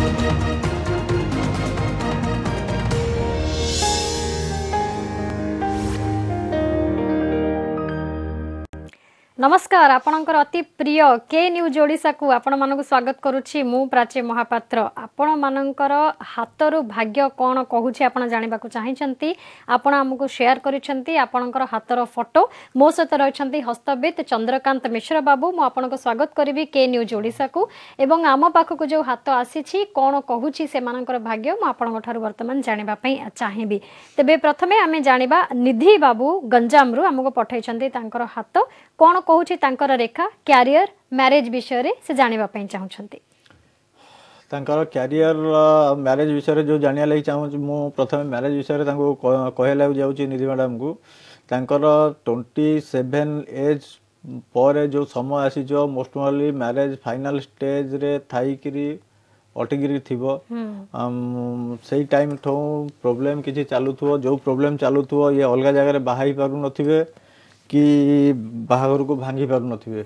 नमस्कार आपणकर अति प्रिय के न्यूज ओडिशा को आपण मानक स्वागत करुछि मु प्राची महापात्र। आपण मानकर हाथरु भाग्य कौन कहूछि आपण जानिबा को चाहिछंती आपण हमकु शेयर करिसंती आपणकर हाथर फोटो मो सहित रहिसंती हस्तबित चंद्रकांत मिश्र बाबू मु आपणको स्वागत करिवि के न्यूज ओडिशा को एवं आम पाखक जो हाथ आसीछि कौन कहूछि से मानकर भाग्य मु आपणको ठारु वर्तमान जानिबा पई चाहिबी। तेबे प्रथमे आमे जानिबा निधि बाबू गंजामरु हमको पठाइछंती तांकर हाथ कौन कहूछि तांकर रेखा कैरियर मैरिज विषय रे से जानिबा पई चाहुछंती। तांकर कैरियर मैरिज विषय रे जो जानिया लागि चाहू मु प्रथम मैरिज विषय रे तांको कहला जाउछि निधि मैडम को तांकर 27 एज पर जो समय आसी जो most probably marriage final stage रे थाई करी अटगिरी थिबो सही टाइम ठो प्रॉब्लम किछि चालुथुओ जो प्रॉब्लम चालुथुओ ये अलगा जगह रे बाहाई पारु नथिबे कि बाहागर को भांगी पारु नथिबे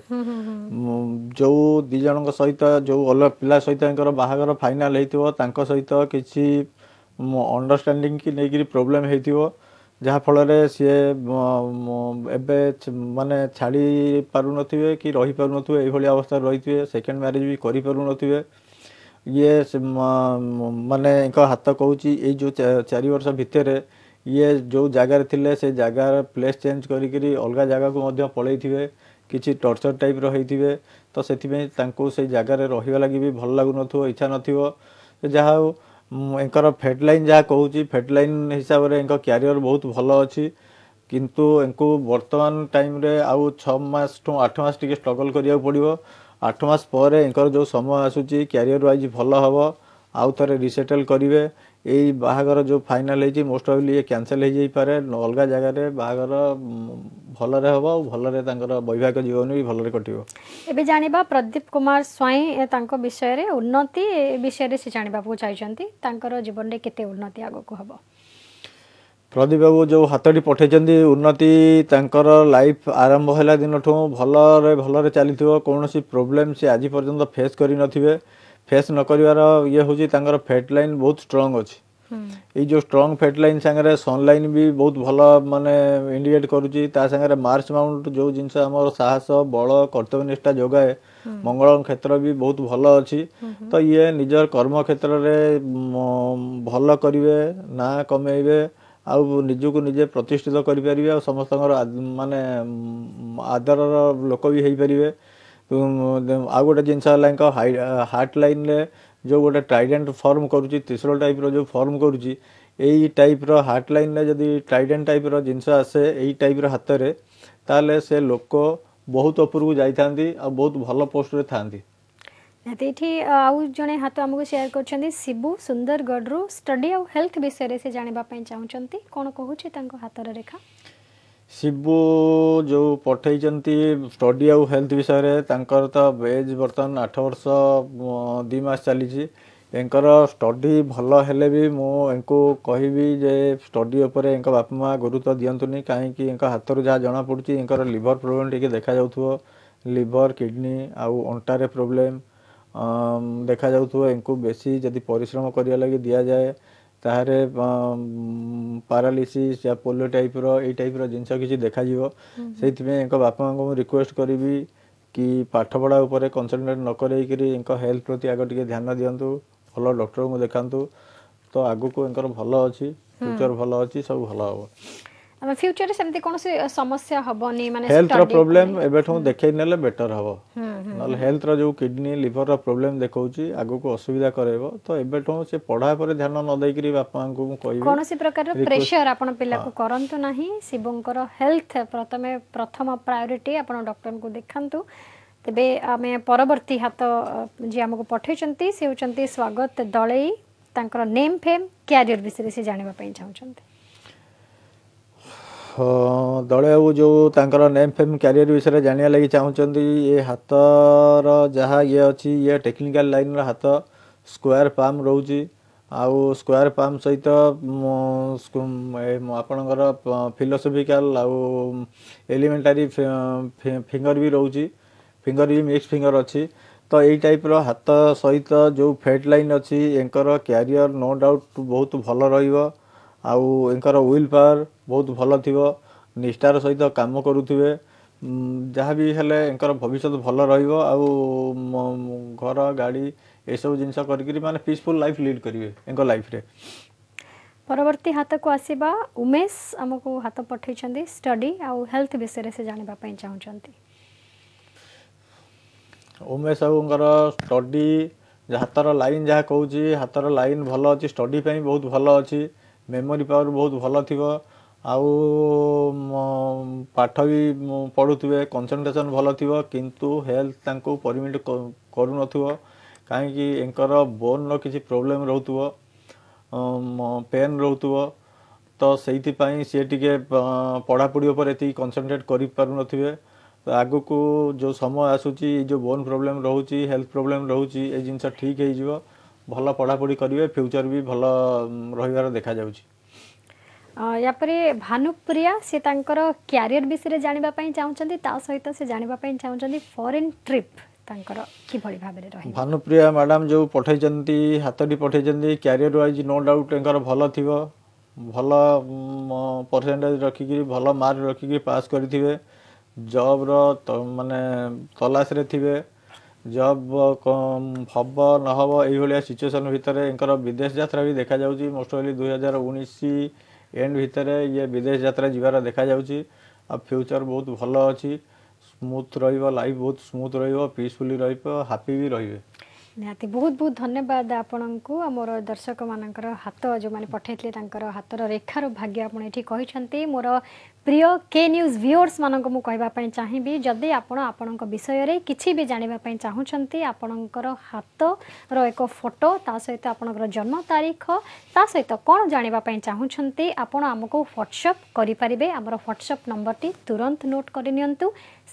जो दी जनक सहित जो अलग पिला सहित बाहागर फाइनल हेतिबो तांको सहित किछि अंडरस्टैंडिंग की नेगिरी प्रॉब्लम हेतिबो जहा फल रे से एबे माने छाड़ी पारु नथिबे कि रही पारु नथिबे ए भली अवस्था रहिथिबे सेकंड मैरिज भी करि पारु नथिबे ये माने इनका हाथ कहूची ये जो 4 वर्ष भितर ये जो जगार थिले से जगार प्लेस चेंज करी अलग जगह को मध्य पलई थिबे किछि टॉर्चर टाइप रहिथिबे तो सेथिबे तांको से जगार रहिबा लागि भी भल लागु नथो इच्छा नथिबो जहा इनकर फेट लाइन जहा कहूची फेट लाइन हिसाब रे इनका कैरियर बहुत भल अछि किंतु इनको वर्तमान टाइम रे आउ 6 मास टू 8 मास टिके स्ट्रगल करिया पड़िबो 8 मास पर इनकर जो समय आसुची कैरियर वाइज भल हबो आउ थरे रिसेटल करिवे एई बाहागर जो फाइनल हेची मोस्ट प्रोबेबली ये कैंसिल हे जाई पारे अलगा जगह रे बाहागर भल रे हबो भल रे तांकर वैवाहिक जीवन भी भल रे कटिवो। एबे जानिबा प्रदीप कुमार स्वाई तांको विषय रे उन्नति विषय रे से जानिबा को चाहिचंती तांकर जीवन रे केते उन्नति आगो को हबो। प्रदीप बाबू जो हाथटी पठेचंदी उन्नति तांकर लाइफ आरंभ होला दिन ठो भल रे चलीथिबो कोनोसी प्रॉब्लम से आज पर्यंत फेस करि नथिबे फेस न करिवार ये होची तांकर फेट लाइन बहुत स्ट्रांग अछि ये जो स्ट्रांग फेट लाइन संगे सन लाइन भी बहुत भल माने इंडिकेट करूची ता संगे मार्च माउंट जो जिंस हमर साहस बल कर्तव्यनिष्ठा जोगाए मंगल क्षेत्र भी बहुत भल अछि तो ये निजर कर्म क्षेत्र रे भल करिवे ना कमेइबे आउ निजु को निजे प्रतिष्ठित करि परिबे आ समस्त माने आदर लोक भी हेई परिबे आ गोटे जिनस हार्ट लाइन रे जो गोटे ट्राइडेंट फॉर्म करूची त्रिशूल टाइप रो जो फॉर्म करूची एई टाइप रो हार्ट लाइन रे जदी ट्राइडेंट टाइप रो जिनस आसे एई टाइप रो हाथ रे ताले से लोक बहुत ऊपर को जाई थांदी आ बहुत भलो पोस्ट रे थांदी। एठी आउ जने हाथ हमको शेयर करछंदी शिबू सुंदरगढ़ रो स्टडी और हेल्थ विषय रे से जानिबा पई चाहुचंती कोन कहूची तांको हाथर रेखा। शिबू जो पठेइचंती स्टडी और हेल्थ विषय रे तांकर तो एज वर्तमान 8 वर्ष 2 मास चली छी एंकर स्टडी भल हेले भी मो एंको कहिबी जे स्टडी ऊपर एंका बापा मां गुरुत्व दियंतुनी काहे कि एंका हाथर जा जणा पड़ुची एंकर लिवर प्रॉब्लम टिके देखा जाउथुओ लिवर किडनी आउ अंटा रे प्रॉब्लम देखा जाउथुओ एंको बेसी जदी परिश्रम करिया लागि दिया जाए तारे पैरालिसिस या पोलियो टाइप रो ए टाइप रो जिंस किछि देखा जीवो सेति में एंको बापा को रिक्वेस्ट करिवि कि पाठ पढ़ा ऊपर कंसंट्रेट न करे करी एंको हेल्थ प्रति आगो टिके ध्यान दियंतु भलो डॉक्टर को देखांतु तो आगो को एंकर भलो अछि फ्यूचर भलो अछि सब भलो हो। अब फ्यूचर सेमती कोन से समस्या हबनी माने हेल्थ रो प्रॉब्लम एबेठो देखै नेले बेटर हबो नल हेल्थ रो जो किडनी लिवर रो प्रॉब्लम देखौची आगो को असुविधा करेबो तो एबेठो से पढ़ा पर ध्यान न दै करी बापा को कहिबे कोन से प्रकार रो प्रेशर आपन पिला को करंतु नाही शिवंकर हेल्थ प्रथम प्रायोरिटी आपन डॉक्टर को देखांतु। तबे आमे परवर्ती हाथ जे हमको पठेचंती से होचंती स्वागत दळई तांकर नेम फेम कैरियर विषय से जानिबा पई चाहुचंती। दले जो तांकर नेम फेम कैरियर विषय जानिया लगी चाहूचंदी ये हाथर जहाँ ये अच्छी ये टेक्निकल लाइन रा हाथ स्क्वायर पाम रोची आउ स्क्वायर पाम सहित आपणकर फिलोसफिकल आउ एलिमेंटारी फिंगर भी रोची फिंगर भी मिक्स फिंगर अच्छी तो यही टाइप हाथ सहित जो फेट लाइन अच्छी एंकर क्यारियर नो डाउट बहुत भल रंकर विल पावर बहुत भल थी निष्ठार सहित काम करुवे जहाँ भी हेले एंकर भविष्य भल घर गाड़ी ये सब जिनस कर माने पीसफुल लाइफ लीड करेंगे एंकर लाइफ रे। परवर्ती हाथ को आसवा उमेश आमको हाथ पठे स्टडी आउ हेल्थ विषय से जानापी चाहते। उमेश बाबूर स्टडी हाथर लाइन जहाँ कहूँ हाथर लाइन भल अच्छी स्टडी बहुत भल अच्छी मेमोरी पावर बहुत भल थी आउ पाठ भी पढ़ुवे कंसंट्रेशन भल थी किंतु हेल्थ परमिट करू कहीं एंकर बोन रो किसी प्रोब्लेम रोथुव पेन रोथुव तो से सी टे पढ़ापढ़ी उपर ये कंसंट्रेट कर पार थे तो आगु को जो समय आसूची जो बोन प्रोब्लेम रोची हेल्थ प्रोब्लेम रोची ये जिनस ठीक हो भल पढ़ापढ़ी करेंगे फ्यूचर भी भल रही देखा जाउची। या परे भानुप्रिया से क्यारियर विषय जानापी चाहते सहित से जानापी चाहते फॉरेन ट्रिप कि भाव में भानुप्रिया मैडम जो पठे हाथटी पठे क्यारियर वाइज नो डाउट एंकर भल थी भल परसेंटेज रखिकी भल मार्क रखिकी पास करेंगे जॉब रो माने तलाश रे थिबे जॉब हम नहब ये सिचुएसन भितर एंकर विदेश यात्रा भी देखा जाउची मोस्ट ऑफली 2019 एंड भितर ये विदेश यात्रा जीवार देखा जाउची। अब फ्यूचर बहुत भल अच्छी स्मूथ रहिबो लाइफ बहुत स्मूथ रहिबो पीसफुली रहिबो हैप्पी भी रहिबे। निहाती बहुत बहुत धन्यवाद आपण को आमर दर्शक मानकर हाथ जो मैंने पठेले हाथर रेखार भाग्य आपड़ ये मोर प्रिय के न्यूज़ व्यूअर्स मानक मु कहवाई चाहिए जदि आपण विषय रे किछि भी जानापी चाहूँगी आपणकर हाथर एक फोटो ता सहित आपणकर जन्म तारीख ता सहित कौन जानापी चाहूँगी आपण आमको व्हाट्सएप करें आमर व्हाट्सएप नंबर टी तुरंत नोट करनियंतु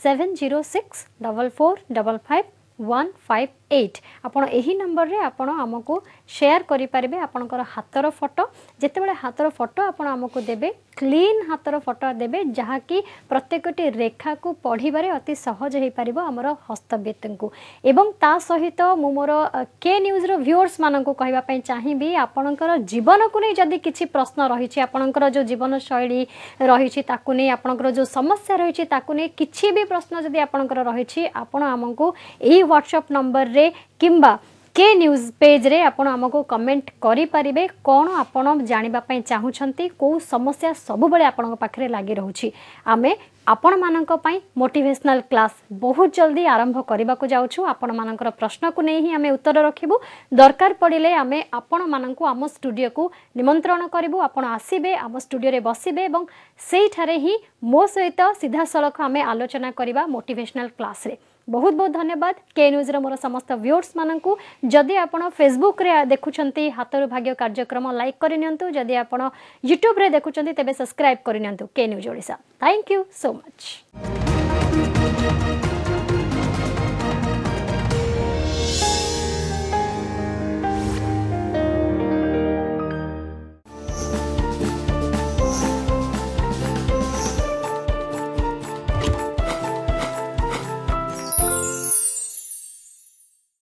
7064555158 आपण यही नंबर रे आपण आमको शेयर करि पारिबे आपणकर हाथर फोटो जेतेबेले हाथर फोटो आपण आमको देबे क्लीन हाथर फोटो देबे जहा कि प्रत्येकटी रेखा को पढ़िबारे अति सहज हे पारिबो हमर हस्तव्यक्त को एवं ता सहित मु मोर के न्यूज़ रो व्यूअर्स मानन को कहबा पई चाहिबी आपणकर जीवन को नै जदी किछि प्रश्न रही छि आपणकर जो जीवन शैली रही छि ताकु नै आपणकर जो समस्या रही छि ताकु नै किछि भी प्रश्न जदी आपणकर रही छि आपण हमको एही व्हाट्सएप नंबर रे किंबा के न्यूज़ पेज रे आपण हमको कमेंट करि परिबे कोन आपण जानिबा पई चाहुछंती को समस्या सब बळे आपण पाखरे लागि रहउछि आमे आपण मानक पई मोटिवेशनल क्लास बहुत जल्दी आरंभ करबा को जाउछु आपण मानकर प्रश्न को नै ही आमे उत्तर रखिबु दरकार पड़िले आमे आपण मानकु आम स्टूडियो को निमंत्रण करिबु आपण आसीबे आम स्टूडियो रे बसिबे एवं सेही थारे ही मो सहित सीधा सलख आमे आलोचना करिबा मोटिवेशनल क्लास रे। बहुत बहुत धन्यवाद के न्यूज़ रो मोर समस्त व्यूअर्स मानकु जदि आपण फेसबुक रे देखुछंती हाथर भाग्य कार्यक्रम लाइक करिनियंतु जदि आपण यूट्यूब रे देखुछंती तेबे सब्सक्राइब करिनियंतु के news Odisha. Thank you so much.